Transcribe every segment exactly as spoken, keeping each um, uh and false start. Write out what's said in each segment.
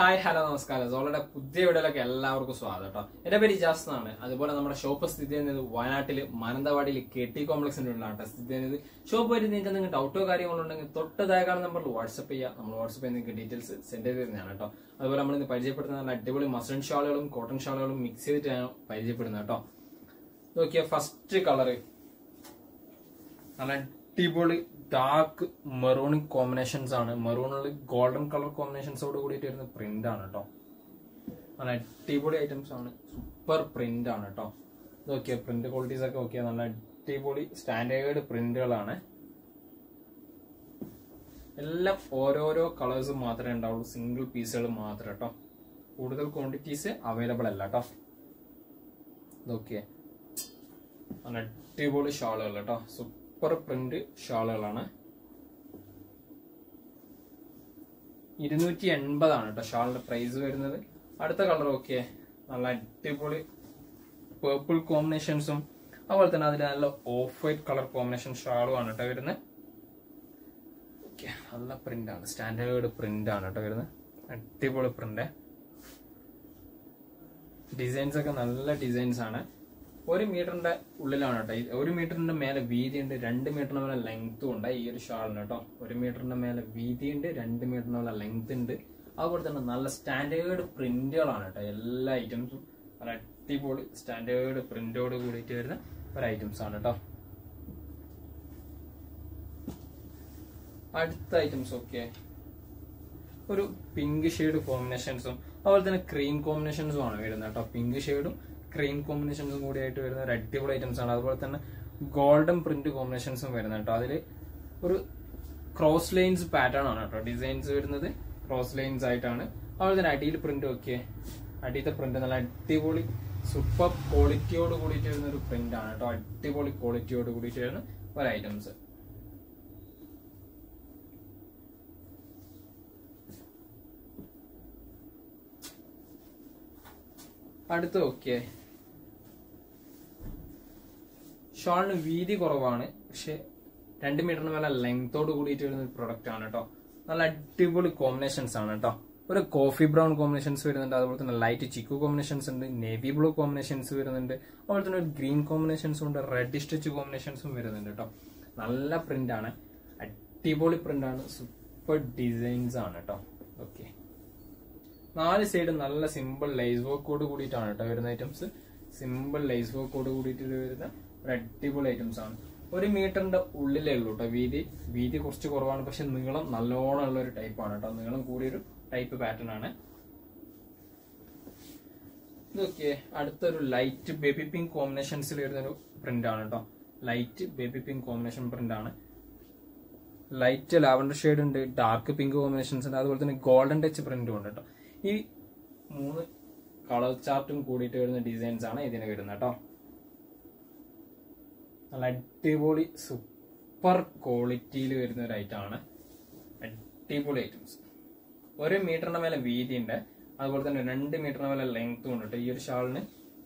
Hi hello നമസ്കാരം. സോളയുടെ പുതിയ വീഡിയോയിലേക്ക് എല്ലാവർക്കും സ്വാഗതം കേട്ടോ. എന്റെ പേര് ഇജാസ് എന്നാണ്. അതുപോലെ നമ്മുടെ ഷോപ്പ് സ്ഥിതി ചെയ്യുന്നത് വയനാട്ടില് മാനന്തവാടിയിൽ കെ ടി കോംപ്ലക്സിന്റെ ഉള്ളിലാണ് സ്ഥിതി ചെയ്യുന്നത്. ഷോപ്പ് വരെ നിങ്ങൾക്ക് നിങ്ങൾക്ക് ഡൗട്ടോ കാര്യങ്ങളോ ഉണ്ടെങ്കിൽ തൊട്ട് താഴെ കാണുന്ന നമ്പറിൽ വാട്സ്ആപ്പ് ചെയ്യുക. നമ്മൾ വാട്സ്ആപ്പ് ചെയ്ത് നിങ്ങൾക്ക് ഡീറ്റെയിൽസ് സെൻഡ് ചെയ്ത് തരുന്നതാണ് കേട്ടോ. അതുപോലെ നമ്മൾ ഇന്ന് പരിചയപ്പെടുത്തുന്ന നല്ല അടിപൊളി മസ്ലിൻ ഷാളുകളും കോട്ടൺ ഷാളുകളും മിക്സ് ചെയ്തിട്ടാണ് പരിചയപ്പെടുന്നത് കേട്ടോ. നോക്കിയ ഫസ്റ്റ് കളറ് നല്ല അടിപൊളി ഡാർക്ക് മെറൂൺ കോമ്പിനേഷൻസ് ആണ്. മെറൂണിൽ ഗോൾഡൻ കളർ കോമ്പിനേഷൻസോട് കൂടിയിട്ട് വരുന്ന പ്രിന്റ് ആണ് കേട്ടോ. നല്ല അടിപൊളി ഐറ്റംസ് ആണ്. സൂപ്പർ പ്രിന്റ് ആണ് കേട്ടോ. നോക്കിയ പ്രിന്റ് ക്വാളിറ്റീസ് ഒക്കെ നോക്കിയാൽ നല്ല അടിപൊളി സ്റ്റാൻഡേർഡ് പ്രിന്റുകളാണ്. എല്ലാം ഓരോരോ കളേഴ്സ് മാത്രമേ ഉണ്ടാവുള്ളൂ, സിംഗിൾ പീസുകൾ മാത്രം കേട്ടോ. കൂടുതൽ ക്വാണ്ടിറ്റീസ് അവൈലബിൾ അല്ല കേട്ടോ. നോക്കിയേ നല്ല അടിപൊളി ഷാളുകൾ കേട്ടോ. സൂപ്പർ പ്രിന്റ് ഷാളുകളാണ്. ഇരുന്നൂറ്റി എൺപതാണ് കേട്ടോ ഷാളിന്റെ പ്രൈസ് വരുന്നത്. അടുത്ത കളർ ഓക്കെ നല്ല അടിപൊളി പേർപ്പിൾ കോമ്പിനേഷൻസും അതുപോലെ തന്നെ അതിൽ നല്ല ഓഫ് വൈറ്റ് കളർ കോമ്പിനേഷൻ ഷാളും ആണ് കേട്ടോ വരുന്നത്. ഓക്കെ നല്ല പ്രിന്റ് ആണ്, സ്റ്റാൻഡേർഡ് പ്രിന്റ് ആണ് കേട്ടോ വരുന്നത്. അടിപൊളി പ്രിന്റ്. ഡിസൈൻസ് ഒക്കെ നല്ല ഡിസൈൻസ് ആണ്. ഒരു മീറ്ററിന്റെ ഉള്ളിലാണ് കേട്ടോ. ഒരു മീറ്ററിന്റെ മേലെ വീതി ഉണ്ട്, രണ്ട് മീറ്ററിന്റെ മേലെ ലെങ്ത്തും ഉണ്ട് ഈ ഒരു ഷാളിന് കേട്ടോ. ഒരു മീറ്ററിന്റെ മേലെ വീതി ഉണ്ട്, രണ്ട് മീറ്ററിന്റെ മേലെ ലെങ്ത് ഉണ്ട്. അതുപോലെ തന്നെ നല്ല സ്റ്റാൻഡേർഡ് പ്രിന്റുകളാണ് കേട്ടോ. എല്ലാ ഐറ്റംസും നല്ല അടിപൊളി സ്റ്റാൻഡേർഡ് പ്രിന്റോട് കൂടിയിട്ട് വരുന്ന ഒരു ഐറ്റംസ് ആണ് കേട്ടോ. അടുത്ത ഐറ്റംസ് ഒക്കെ ഒരു പിങ്ക് ഷെയ്ഡ് കോമ്പിനേഷൻസും അതുപോലെ തന്നെ ക്രീം കോമ്പിനേഷൻസും ആണ് വരുന്നത് കേട്ടോ. പിങ്ക് ഷെയ്ഡും ക്രീം കോമ്പിനേഷൻസും കൂടി ആയിട്ട് വരുന്ന ഒരു അടിപൊളി ഐറ്റംസ് ആണ്. അതുപോലെ തന്നെ ഗോൾഡൻ പ്രിന്റ് കോമ്പിനേഷൻസും വരുന്നത് കേട്ടോ. അതിൽ ഒരു ക്രോസ് ലൈൻസ് പാറ്റേൺ ആണ് കേട്ടോ ഡിസൈൻസ് വരുന്നത്. ക്രോസ് ലൈൻസ് ആയിട്ടാണ്. അതുപോലെ തന്നെ അടിയിൽ പ്രിന്റ് ഒക്കെ അടിയത്തെ പ്രിന്റ് നല്ല അടിപൊളി സൂപ്പർ ക്വാളിറ്റിയോട് കൂടിയിട്ട് വരുന്ന ഒരു പ്രിന്റ് ആണ് കേട്ടോ. അടിപൊളി ക്വാളിറ്റിയോട് കൂടിയിട്ട് വരുന്ന ഒരു ഐറ്റംസ്. അടുത്ത ഓക്കെ ഷാളിന് വീതി കുറവാണ്, പക്ഷെ രണ്ട് മീറ്ററിന് മേലെ ലെങ്തോട് കൂടിയിട്ട് വരുന്ന ഒരു പ്രൊഡക്റ്റ് ആണ് കേട്ടോ. നല്ല അടിപൊളി കോമ്പിനേഷൻസ് ആണ് കേട്ടോ. ഒരു കോഫി ബ്രൗൺ കോമ്പിനേഷൻസ് വരുന്നുണ്ട്, അതുപോലെ തന്നെ ലൈറ്റ് ചിക്കു കോമ്പിനേഷൻസ് ഉണ്ട്, നേവി ബ്ലൂ കോമ്പിനേഷൻസ് വരുന്നുണ്ട്, അതുപോലെ തന്നെ ഒരു ഗ്രീൻ കോമ്പിനേഷൻസും ഉണ്ട്, റെഡ് സ്റ്റിച്ച് കോമ്പിനേഷൻസും വരുന്നുണ്ട് കേട്ടോ. നല്ല പ്രിന്റ് ആണ്, അടിപൊളി പ്രിന്റ് ആണ്, സൂപ്പർ ഡിസൈൻസ് ആണ് കേട്ടോ. ഓക്കെ നാല് സൈഡ് നല്ല സിമ്പിൾ ലൈസ് വർക്കോട് കൂടിയിട്ടാണ് കേട്ടോ വരുന്ന ഐറ്റംസ്. സിമ്പിൾ ലൈസ് വർക്കോട് കൂടിയിട്ട് വരുന്ന ഒരു അടിപൊളി ഐറ്റംസ് ആണ്. ഒരു മീറ്ററിന്റെ ഉള്ളിലേ ഉള്ളൂ കേട്ടോ വീതി. വീതി കുറച്ച് കുറവാണ്, പക്ഷെ നീളം നല്ലോണം ഉള്ള ഒരു ടൈപ്പ് ആണ് കേട്ടോ. നീളം കൂടിയൊരു ടൈപ്പ് പാറ്റേൺ ആണ് ഇതൊക്കെ. അടുത്തൊരു ലൈറ്റ് ബേബി പിങ്ക് കോമ്പിനേഷൻസിൽ വരുന്നൊരു പ്രിന്റ് ആണ് കേട്ടോ. Light baby pink combination print ആണ്. ലൈറ്റ് ലാവൻഡർ ഷെയ്ഡ് ഉണ്ട്, ഡാർക്ക് പിങ്ക് കോമ്പിനേഷൻസ് ഉണ്ട്, അതുപോലെ തന്നെ ഗോൾഡൻ ടച്ച് പ്രിന്റും ഉണ്ട് കേട്ടോ. ഈ മൂന്ന് കളർ ചാർട്ടും കൂടിയിട്ട് വരുന്ന ഡിസൈൻസ് ആണ് ഇതിന് വരുന്നത് കേട്ടോ. നല്ല അടിപൊളി സൂപ്പർ ക്വാളിറ്റിയിൽ വരുന്ന ഒരു ഐറ്റം ആണ്. അടിപൊളി ഐറ്റംസ്. ഒരു മീറ്ററിന്റെ മേലെ വീതി ഉണ്ട്, അതുപോലെ തന്നെ രണ്ട് മീറ്ററിന് മേലെ ലെങ്ത്തും ഉണ്ട് കേട്ടോ ഈ ഒരു ഷാളിന്.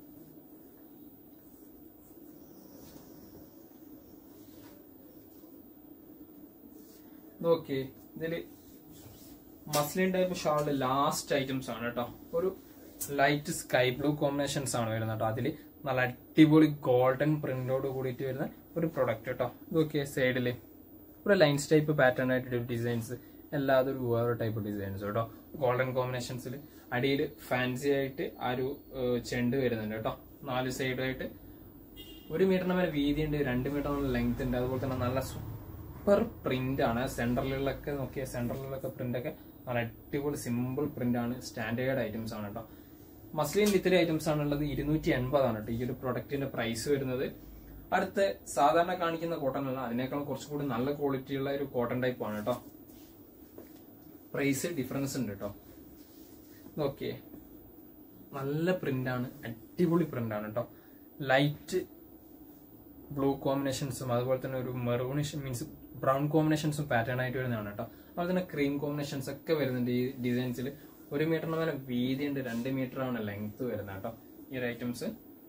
നോക്കി ഇതില് മസ്ലിൻ ടൈപ്പ് ഷാളില് ലാസ്റ്റ് ഐറ്റംസ് ആണ് കേട്ടോ. ഒരു ലൈറ്റ് സ്കൈ ബ്ലൂ കോമ്പിനേഷൻസ് ആണ് വരുന്നത് കേട്ടോ. അതില് നല്ല അടിപൊളി ഗോൾഡൻ പ്രിന്റോട് കൂടിയിട്ട് വരുന്ന ഒരു പ്രൊഡക്റ്റ് കേട്ടോ. ഇതൊക്കെ സൈഡില് ഒരു ലൈൻസ് ടൈപ്പ് പാറ്റേൺ ആയിട്ട് ഡിസൈൻസ്, എല്ലാതും ഒരു വേറെ ടൈപ്പ് ഡിസൈൻസ് കേട്ടോ. ഗോൾഡൻ കോമ്പിനേഷൻസിൽ അടിയിൽ ഫാൻസി ആയിട്ട് ആ ഒരു ചെണ്ട് വരുന്നുണ്ട് കേട്ടോ. നാല് സൈഡായിട്ട് ഒരു മീറ്ററിന് മേലെ വീതി ഉണ്ട്, രണ്ട് മീറ്ററിന് ലെങ്ത് ഉണ്ട്, അതുപോലെ തന്നെ നല്ല സൂപ്പർ പ്രിന്റ് ആണ്. സെന്ററിലൊക്കെ നോക്കിയ സെന്ററിലൊക്കെ പ്രിന്റ് ഒക്കെ നല്ല അടിപൊളി സിമ്പിൾ പ്രിന്റ് ആണ്. സ്റ്റാൻഡേർഡ് ഐറ്റംസ് ആണ് കേട്ടോ. മസ്ലിൻ ഇത്തിരി ഐറ്റംസ് ആണുള്ളത്. ഇരുന്നൂറ്റി എൺപതാണ് കേട്ടോ ഈ ഒരു പ്രൊഡക്റ്റിന്റെ പ്രൈസ് വരുന്നത്. അടുത്ത സാധാരണ കാണിക്കുന്ന കോട്ടൺ അല്ല, അതിനേക്കാൾ കുറച്ചുകൂടി നല്ല ക്വാളിറ്റി ഉള്ള ഒരു കോട്ടൺ ടൈപ്പ് ആണ് കേട്ടോ. പ്രൈസ് ഡിഫറൻസ് ഉണ്ട് കേട്ടോ. ഓക്കെ നല്ല പ്രിന്റ് ആണ്, അടിപൊളി പ്രിന്റ് ആണ് കേട്ടോ. ലൈറ്റ് ബ്ലൂ കോമ്പിനേഷൻസും അതുപോലെ തന്നെ ഒരു മെറൂണിഷ് മീൻസ് ബ്രൗൺ കോമ്പിനേഷൻസും പാറ്റേൺ ആയിട്ട് വരുന്നതാണ് കേട്ടോ. അതുപോലെ തന്നെ ക്രീം കോമ്പിനേഷൻസ് ഒക്കെ വരുന്നുണ്ട് ഈ ഡിസൈൻസിൽ. ഒരു മീറ്ററിന് മേലെ വീതി ഉണ്ട്, രണ്ട് മീറ്റർ ആണ് ലെങ്ത് വരുന്നത് കേട്ടോ ഈ ഒരു ഐറ്റംസ്.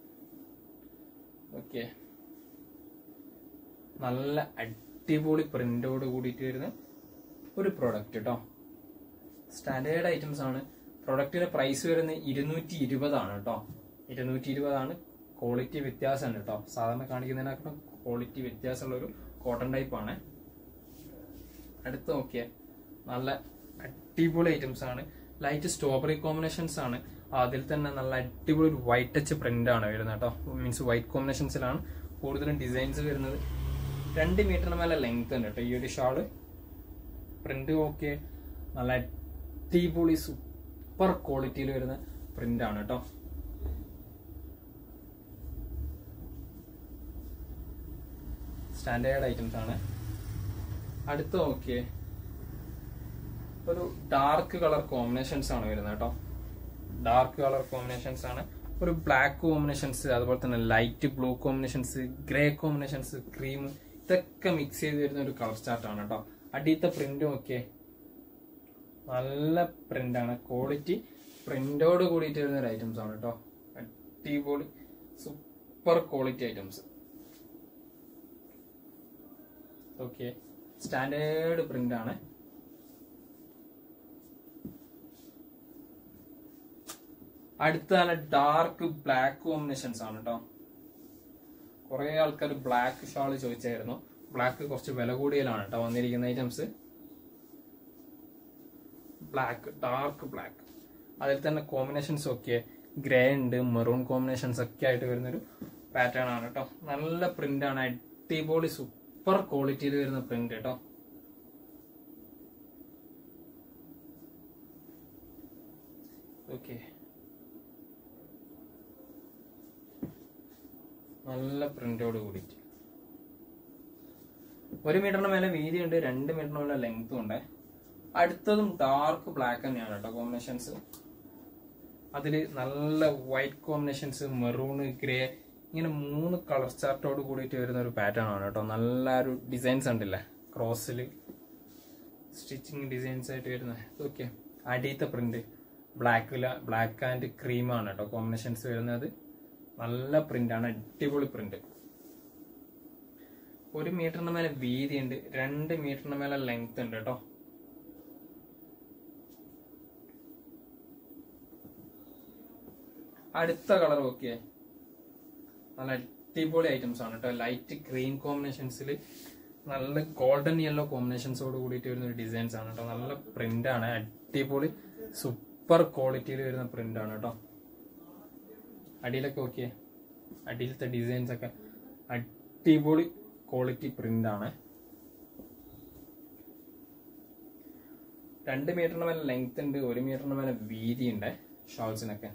ഓക്കെ നല്ല അടിപൊളി പ്രിന്റോട് കൂടിയിട്ട് വരുന്ന ഒരു പ്രോഡക്റ്റ് കേട്ടോ. സ്റ്റാൻഡേർഡ് ഐറ്റംസ് ആണ്. പ്രൊഡക്റ്റിന്റെ പ്രൈസ് വരുന്നത് ഇരുന്നൂറ്റി ഇരുപതാണ് കേട്ടോ. ഇരുന്നൂറ്റി ഇരുപതാണ്. ക്വാളിറ്റി വ്യത്യാസമാണ് കേട്ടോ. സാധാരണ കാണിക്കുന്നതിനേക്കാളും ക്വാളിറ്റി വ്യത്യാസമുള്ള ഒരു കോട്ടൺ ടൈപ്പ് ആണ്. അടുത്ത് നോക്കിയേ, നല്ല അടിപൊളി ഐറ്റംസ് ആണ്. ലൈറ്റ് സ്ട്രോബെറി കോമ്പിനേഷൻസ് ആണ്. അതിൽ തന്നെ നല്ല അടിപൊളി ഒരു വൈറ്റ് ടച്ച് പ്രിന്റ് ആണ് വരുന്നത് കേട്ടോ. മീൻസ് വൈറ്റ് കോമ്പിനേഷൻസിലാണ് കൂടുതലും ഡിസൈൻസ് വരുന്നത്. രണ്ട് മീറ്ററിന് മേലെ ലെങ്ത് ഉണ്ട് കേട്ടോ ഈ ഒരു ഷാള്. പ്രിന്റ് ഓക്കെ, നല്ല അടിപൊളി സൂപ്പർ ക്വാളിറ്റിയിൽ വരുന്ന പ്രിന്റ് ആണ് കേട്ടോ. സ്റ്റാൻഡേർഡ് ഐറ്റംസ് ആണ്. അടുത്ത നോക്കിയേ, ഒരു ഡാർക്ക് കളർ കോമ്പിനേഷൻസ് ആണ് വരുന്നത് കേട്ടോ. ഡാർക്ക് കളർ കോമ്പിനേഷൻസ് ആണ്. ഒരു ബ്ലാക്ക് കോമ്പിനേഷൻസ്, അതുപോലെ തന്നെ light blue combinations, grey combinations, cream, ഇതൊക്കെ മിക്സ് ചെയ്ത് വരുന്ന ഒരു കളർ ചാർട്ട് ആണ് കേട്ടോ. അടിയത്തെ പ്രിന്റ് നോക്കിയേ, നല്ല പ്രിന്റ് ആണ്. ക്വാളിറ്റി പ്രിന്റോട് കൂടിയിട്ട് വരുന്ന ഒരു ഐറ്റംസ് ആണ് കേട്ടോ. അടിപൊളി super quality items. Okay, standard print ആണ്. അടുത്ത നല്ല ഡാർക്ക് ബ്ലാക്ക് കോമ്പിനേഷൻസ് ആണ് കേട്ടോ. കുറെ ആൾക്കാർ ബ്ലാക്ക് ഷാൾ ചോദിച്ചായിരുന്നു. ബ്ലാക്ക് കുറച്ച് വില കൂടിയലാണ് കേട്ടോ വന്നിരിക്കുന്ന ഐറ്റംസ്. ബ്ലാക്ക്, ഡാർക്ക് ബ്ലാക്ക്, അതിൽ തന്നെ കോമ്പിനേഷൻസ് ഒക്കെ ഗ്രേ ഉണ്ട്, മെറൂൺ കോമ്പിനേഷൻസ് ഒക്കെ ആയിട്ട് വരുന്നൊരു പാറ്റേൺ ആണ് കേട്ടോ. നല്ല പ്രിന്റ് ആണ്. അടിപൊളി സൂപ്പർ ക്വാളിറ്റിയിൽ വരുന്ന പ്രിന്റ് കേട്ടോ. ഓക്കെ, നല്ല പ്രിന്റോട് കൂടിയിട്ട് ഒരു മീറ്ററിന് മേലെ വീതി ഉണ്ട്, രണ്ട് മീറ്ററിന് മേലെ ലെങ്ത്തും ഉണ്ട്. അടുത്തതും ഡാർക്ക് ബ്ലാക്ക് തന്നെയാണ് കേട്ടോ കോമ്പിനേഷൻസ്. അതില് നല്ല വൈറ്റ് കോമ്പിനേഷൻസ്, മെറൂൺ, ഗ്രേ, ഇങ്ങനെ മൂന്ന് കളർ ചാർട്ടോട് കൂടിയിട്ട് വരുന്ന ഒരു പാറ്റേൺ ആണ് കേട്ടോ. നല്ല ഒരു ഡിസൈൻസ് ഉണ്ടല്ലേ, ക്രോസിൽ സ്റ്റിച്ചിങ് ഡിസൈൻസ് ആയിട്ട് വരുന്നത്. ഓക്കെ, അടിയത്തെ പ്രിന്റ് ബ്ലാക്കില ബ്ലാക്ക് ആൻഡ് ക്രീം ആണ് കേട്ടോ കോമ്പിനേഷൻസ് വരുന്നത്. നല്ല പ്രിന്റ് ആണ്, അടിപൊളി പ്രിന്റ്. ഒരു മീറ്ററിന് മേലെ വീതി ഉണ്ട്, രണ്ട് മീറ്ററിന് മേലെ ലെങ്ത് ഉണ്ട് കേട്ടോ. അടുത്ത കളർ ഓക്കെ, നല്ല അടിപൊളി ഐറ്റംസ് ആണ് കേട്ടോ. ലൈറ്റ് ഗ്രീൻ കോമ്പിനേഷൻസിൽ നല്ല ഗോൾഡൻ യെല്ലോ കോമ്പിനേഷൻസോട് കൂടിയിട്ട് വരുന്ന ഒരു ഡിസൈൻസ് ആണ് കേട്ടോ. നല്ല പ്രിന്റ് ആണ്, അടിപൊളി സൂപ്പർ ക്വാളിറ്റിയിൽ വരുന്ന പ്രിന്റ് ആണ് കേട്ടോ. അടിയിലൊക്കെ ഓക്കെ, അടിയിലത്തെ ഡിസൈൻസ് ഒക്കെ അടിപൊളി ക്വാളിറ്റി പ്രിന്റ് ആണ്. രണ്ട് മീറ്ററിന് മേലെ ലെങ്ത് ഉണ്ട്, ഒരു മീറ്ററിന് മേലെ വീതി ഉണ്ട് ഷോൾസിനൊക്കെ.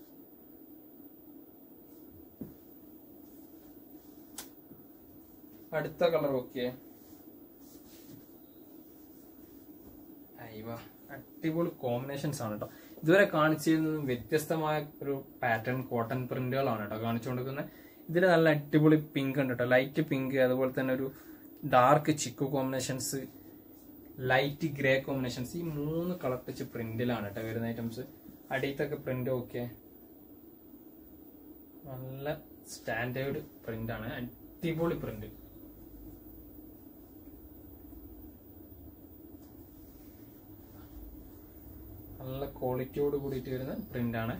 അടുത്ത കളർ ഓക്കെ, അയ്യോ അടിപൊളി കോമ്പിനേഷൻസ് ആണ് കേട്ടോ. ഇതുവരെ കാണിച്ചിരുന്നത് വ്യത്യസ്തമായ ഒരു പാറ്റേൺ കോട്ടൺ പ്രിന്റുകളാണ് കേട്ടോ കാണിച്ചുകൊണ്ടിരിക്കുന്നത്. ഇതിൽ നല്ല അടിപൊളി പിങ്ക് ഉണ്ട് കേട്ടോ, ലൈറ്റ് പിങ്ക്, അതുപോലെ തന്നെ ഒരു ഡാർക്ക് ചിക്കു കോമ്പിനേഷൻസ്, ലൈറ്റ് ഗ്രേ കോമ്പിനേഷൻസ്. ഈ മൂന്ന് കളർ ടച്ച് പ്രിന്റിലാണ് കേട്ടോ വരുന്ന ഐറ്റംസ്. അടിയത്തൊക്കെ പ്രിന്റ് ഓക്കെ, നല്ല സ്റ്റാൻഡേർഡ് പ്രിന്റ് ആണ്, അടിപൊളി പ്രിന്റ്. നല്ല ക്വാളിറ്റിയോട് കൂടിയിട്ട് വരുന്ന പ്രിന്റ് ആണ്.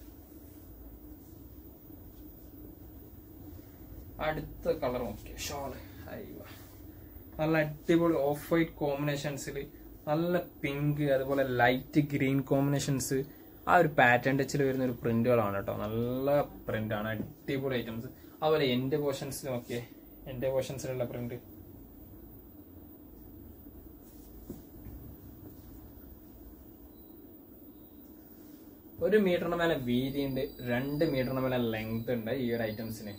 അടുത്ത കളർ നോക്കിയ ഷോള്, അയ്യോ നല്ല അടിപൊളി ഓഫ് വൈറ്റ് കോമ്പിനേഷൻസിൽ നല്ല പിങ്ക്, അതുപോലെ ലൈറ്റ് ഗ്രീൻ കോമ്പിനേഷൻസ്, ആ ഒരു പാറ്റേൺ ടച്ചിൽ വരുന്ന ഒരു പ്രിന്റുകളാണ് കേട്ടോ. നല്ല പ്രിന്റ് ആണ്, അടിപൊളി ഐറ്റംസ്. അതുപോലെ എന്റെ പോർഷൻസിൽ നോക്കിയേ, എന്റെ പോർഷൻസിലുള്ള പ്രിന്റ് ഒരു മീറ്ററിന് മേലെ വീതി ഉണ്ട്, രണ്ട് മീറ്ററിന് മേലെ ലെങ്ത് ഉണ്ട് ഈ ഒരു ഐറ്റംസിന്.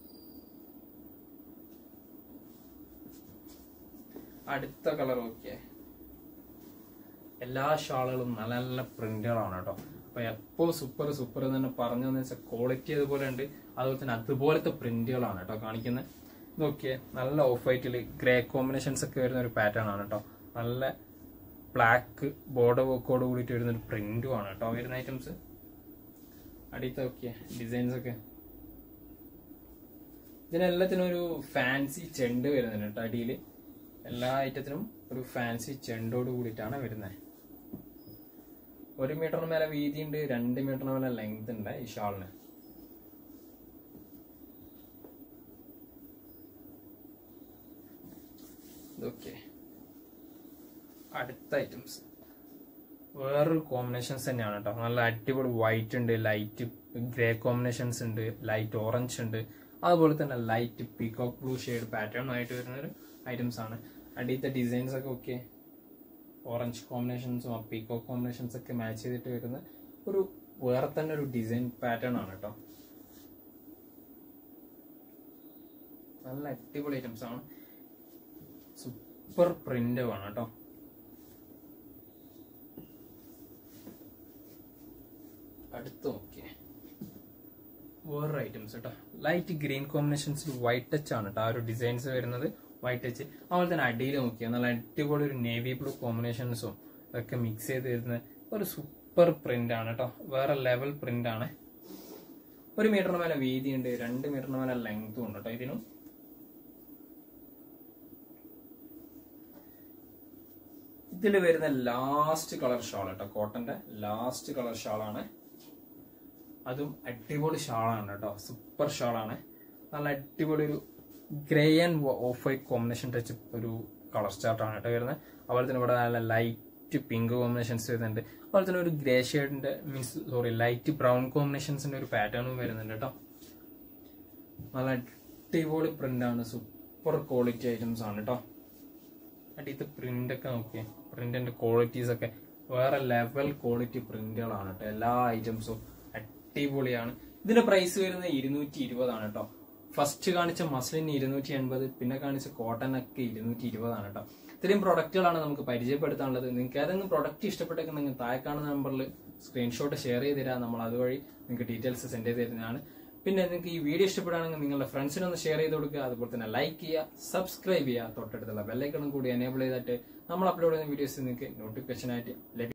അടുത്ത കളർ ഓക്കെ, എല്ലാ ഷാളുകളും നല്ല നല്ല പ്രിന്റുകളാണ് കേട്ടോ. അപ്പൊ എപ്പോ സൂപ്പർ സൂപ്പർ എന്ന് തന്നെ പറഞ്ഞതെന്ന് വെച്ചാൽ ക്വാളിറ്റി അതുപോലെ ഉണ്ട്, അതുപോലെ തന്നെ അതുപോലത്തെ പ്രിന്റുകളാണ് കേട്ടോ കാണിക്കുന്നത്. നോക്കിയേ, നല്ല ഓഫ് വൈറ്റിൽ ഗ്രേ കോമ്പിനേഷൻസ് ഒക്കെ വരുന്ന ഒരു പാറ്റേൺ ആണ് കേട്ടോ. നല്ല ബ്ലാക്ക് ബോർഡർ വർക്കോട് കൂടിയിട്ട് വരുന്ന ഒരു പ്രിന്റും ആണ് കേട്ടോ വരുന്ന ഐറ്റംസ്. അടിയത്തെ നോക്കിയേ ഡിസൈൻസ് ഒക്കെ, ഇതിനെല്ലാത്തിനും ഒരു ഫാൻസി ചെണ്ട് വരുന്നുണ്ട് കേട്ടോ അടിയിൽ. എല്ലാ ഐറ്റത്തിനും ഒരു ഫാൻസി ചെണ്ടോട് കൂടിയിട്ടാണ് വരുന്നത്. ഒരു മീറ്ററിന് മേലെ വീതി ഉണ്ട്, രണ്ട് മീറ്ററിന് മേലെ ലെങ്ത് ഉണ്ട് ഈ ഷാളിന്. ഓക്കെ, അടുത്ത ഐറ്റംസ് വേറൊരു കോമ്പിനേഷൻസ് തന്നെയാണ് കേട്ടോ. നല്ല അടിപൊളി വൈറ്റ് ഉണ്ട്, ലൈറ്റ് ഗ്രേ കോമ്പിനേഷൻസ് ഉണ്ട്, ലൈറ്റ് ഓറഞ്ച് ഉണ്ട്, അതുപോലെ തന്നെ light peacock blue shade pattern ആയിട്ട് വരുന്ന ഒരു ഐറ്റംസ് ആണ്. അടിയത്തെ ഡിസൈൻസ് ഒക്കെ ഓക്കെ ഓറഞ്ച് കോമ്പിനേഷൻസും പീകോക്ക് കോമ്പിനേഷൻസ് ഒക്കെ മാച്ച് ചെയ്തിട്ട് വരുന്ന ഒരു വേറെ തന്നെ ഒരു ഡിസൈൻ പാറ്റേൺ ആണ് കേട്ടോ. നല്ല അടിപൊളി ഐറ്റംസ് ആണ്, സൂപ്പർ പ്രിന്റ് ആണ് കേട്ടോ. അടുത്ത് നോക്കിയേ വേറൊരു ഐറ്റംസ് കേട്ടോ. ലൈറ്റ് ഗ്രീൻ കോമ്പിനേഷൻസിൽ വൈറ്റ് ടച്ച് ആണ് കേട്ടോ ആ ഒരു ഡിസൈൻസ് വരുന്നത്, വൈറ്റ് ടച്ച്. അതുപോലെ തന്നെ അടിയിൽ നോക്കിയാൽ നല്ല അടിപൊളി ഒരു നേവി ബ്ലൂ കോമ്പിനേഷൻസും ഒക്കെ മിക്സ് ചെയ്ത് വരുന്ന ഒരു സൂപ്പർ പ്രിന്റ് ആണ് കേട്ടോ. വേറെ ലെവൽ പ്രിന്റ് ആണ്. ഒരു മീറ്ററിന് മേലെ വീതി ഉണ്ട്, രണ്ട് മീറ്ററിന് മേലെ ലെങ്തും ഉണ്ട് കേട്ടോ ഇതിനും. ഇതിൽ വരുന്ന ലാസ്റ്റ് കളർ ഷാൾ കേട്ടോ, കോട്ടന്റെ ലാസ്റ്റ് കളർ ഷാളാണ്. അതും അടിപൊളി ഷാളാണ് കേട്ടോ, സൂപ്പർ ഷാളാണ്. നല്ല അടിപൊളി ഒരു grey and off white combination touch ഒരു കളർ ചാർട്ടാണ് കേട്ടോ വരുന്നത്. അതുപോലെ തന്നെ ഇവിടെ നല്ല ലൈറ്റ് പിങ്ക് കോമ്പിനേഷൻസ് വരുന്നുണ്ട്. അതുപോലെ തന്നെ ഒരു ഗ്രേ ഷെയ്ഡിന്റെ മീൻസ് സോറി ലൈറ്റ് ബ്രൗൺ കോമ്പിനേഷൻസിന്റെ ഒരു പാറ്റേണും വരുന്നുണ്ട് കേട്ടോ. നല്ല അടിപൊളി പ്രിന്റ് ആണ്, സൂപ്പർ ക്വാളിറ്റി ഐറ്റംസ് ആണ് കേട്ടോ. അടിയത്തെ പ്രിന്റ് ഒക്കെ നോക്കിയേ, പ്രിന്റിന്റെ ക്വാളിറ്റീസ് ഒക്കെ വേറെ ലെവൽ ക്വാളിറ്റി പ്രിന്റുകളാണ് കേട്ടോ. എല്ലാ ഐറ്റംസും അടിപൊളിയാണ്. ഇതിന്റെ പ്രൈസ് വരുന്നത് ഇരുന്നൂറ്റി ഇരുപതാണ് കേട്ടോ. ഫസ്റ്റ് കാണിച്ച മസ്ലിന് ഇരുന്നൂറ്റി എൺപത്, പിന്നെ കാണിച്ച കോട്ടൺ ഒക്കെ ഇരുന്നൂറ്റി ഇരുപതാണ് കേട്ടോ. ഇത്രയും പ്രൊഡക്റ്റുകളാണ് നമുക്ക് പരിചയപ്പെടുത്താനുള്ളത്. നിങ്ങൾക്ക് ഏതെങ്കിലും പ്രൊഡക്റ്റ് ഇഷ്ടപ്പെട്ടെങ്കിൽ നിങ്ങൾ താഴെ കാണുന്ന നമ്പറിൽ സ്ക്രീൻഷോട്ട് ഷെയർ ചെയ്ത് തരാം, നമ്മൾ അതുവഴി നിങ്ങൾക്ക് ഡീറ്റെയിൽസ് സെൻഡ് ചെയ്ത് തരുന്നതാണ്. പിന്നെ നിങ്ങൾക്ക് ഈ വീഡിയോ ഇഷ്ടപ്പെടുകയാണെങ്കിൽ നിങ്ങളുടെ ഫ്രണ്ട്സിനൊന്ന് ഷെയർ ചെയ്ത് കൊടുക്കുക. അതുപോലെ തന്നെ ലൈക്ക് ചെയ്യുക, സബ്സ്ക്രൈബ് ചെയ്യുക, തൊട്ടടുത്തുള്ള ബെല്ലൈക്കണും കൂടി എനേബിൾ ചെയ്തിട്ട് നമ്മൾ അപ്ലോഡ് ചെയ്യുന്ന വീഡിയോസ് നിങ്ങൾക്ക് നോട്ടിഫിക്കേഷൻ ആയിട്ട് ലഭിക്കും.